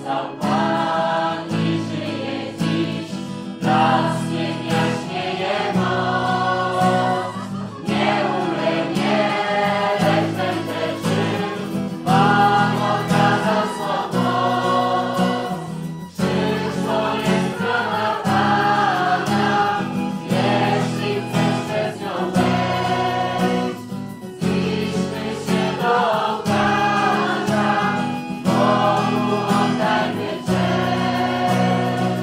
Zmartwychwstał Pan i żyje dziś, blaskiem jaśnieje moc. Nie umrę, nie, lecz będę żył, Pan okazał swą moc. Krzyż to jest brama Pana, jeśli chcesz przez nią wejść. Zbliżmy się do ołtarza, Bogu oddajmy cześć.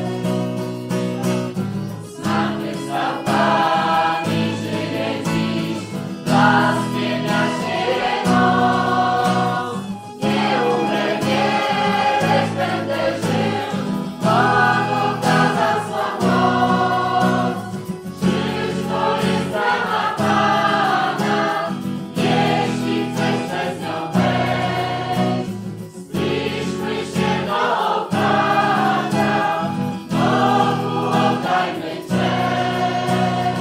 Zmartwychwstał Pan i żyje dziś, blaskiem jaśnieje moc. Nie umrę, nie, lecz będę żył, Pan okazał swą moc. Krzyż to jest brama Pana, jeśli chcesz przez nią wejść. Zbliżmy się do ołtarza, Bogu oddajmy cześć.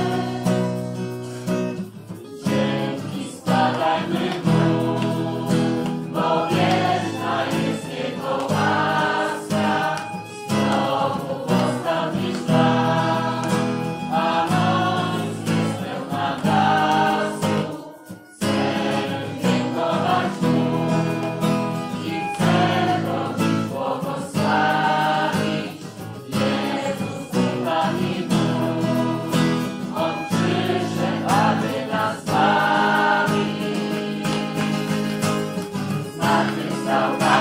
Dzięki składajmy Mu, bo wierna jest Jego łaska. Znowu powstał dziś dan, a noc jest pełna blasu. Chcemy dziękować Mu i chcemy Go dziś błogosławić. Jezus, Pan i Bóg, On przyszedł, aby nas zbawić. Zmartwychwstał Pan